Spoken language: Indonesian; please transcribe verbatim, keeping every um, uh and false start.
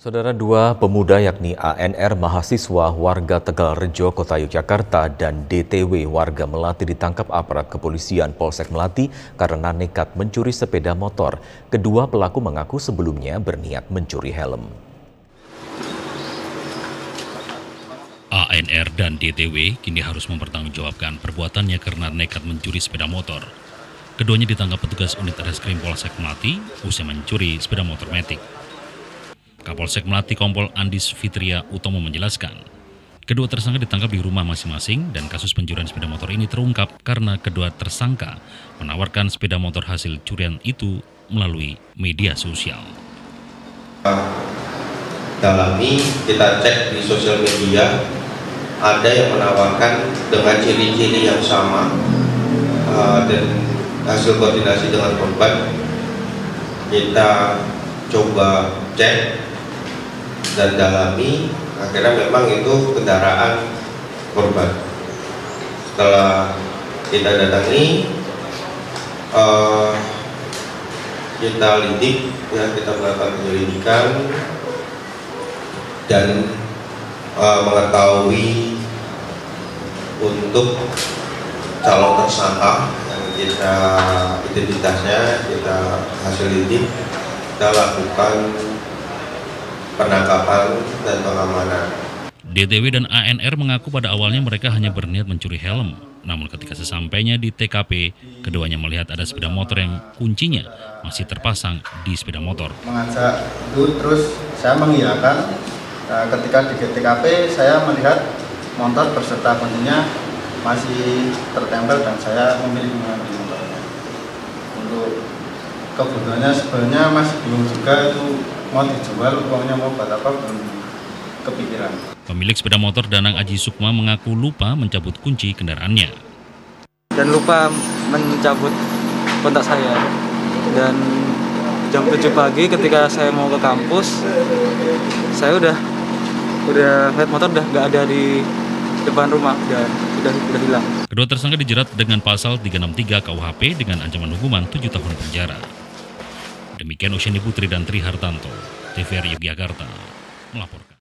Saudara, dua pemuda yakni A N R mahasiswa warga Tegalrejo, Kota Yogyakarta dan D T W warga Melati ditangkap aparat kepolisian Polsek Melati karena nekat mencuri sepeda motor. Kedua pelaku mengaku sebelumnya berniat mencuri helm. A N R dan D T W kini harus mempertanggungjawabkan perbuatannya karena nekat mencuri sepeda motor. Keduanya ditangkap petugas unit reskrim Polsek Melati usai mencuri sepeda motor matic. Kapolsek Melati Kompol Andis Fitria Utomo menjelaskan, kedua tersangka ditangkap di rumah masing-masing dan kasus pencurian sepeda motor ini terungkap karena kedua tersangka menawarkan sepeda motor hasil curian itu melalui media sosial. Dalami, kita cek di sosial media, ada yang menawarkan dengan ciri-ciri yang sama uh, dan hasil koordinasi dengan korban. Kita coba cek dan dalami, akhirnya memang itu kendaraan korban. Setelah kita datangi, uh, kita lidik, ya, kita melakukan penyelidikan dan uh, mengetahui untuk calon tersangka yang kita identitasnya kita hasil lidik, kita lakukan penangkapan dan pengamanan. D T W dan A N R mengaku pada awalnya mereka hanya berniat mencuri helm. Namun ketika sesampainya di T K P, keduanya melihat ada sepeda motor yang kuncinya masih terpasang di sepeda motor. Mengajak itu, terus saya mengiyakan. Nah, ketika di T K P saya melihat motor beserta kuncinya masih tertempel dan saya memilih mengambil motornya. Untuk kebutuhannya sebenarnya masih bingung juga itu mau dijual, uangnya mau buat apa, belum kepikiran. Pemilik sepeda motor Danang Aji Sukma mengaku lupa mencabut kunci kendaraannya. Dan lupa mencabut kontak saya. Dan jam tujuh pagi ketika saya mau ke kampus, saya udah udah lihat motor udah nggak ada di depan rumah, udah udah udah hilang. Kedua tersangka dijerat dengan pasal tiga enam tiga K U H P dengan ancaman hukuman tujuh tahun penjara. Demikian Usheni Putri dan Tri Hartanto, T V R Yogyakarta melaporkan.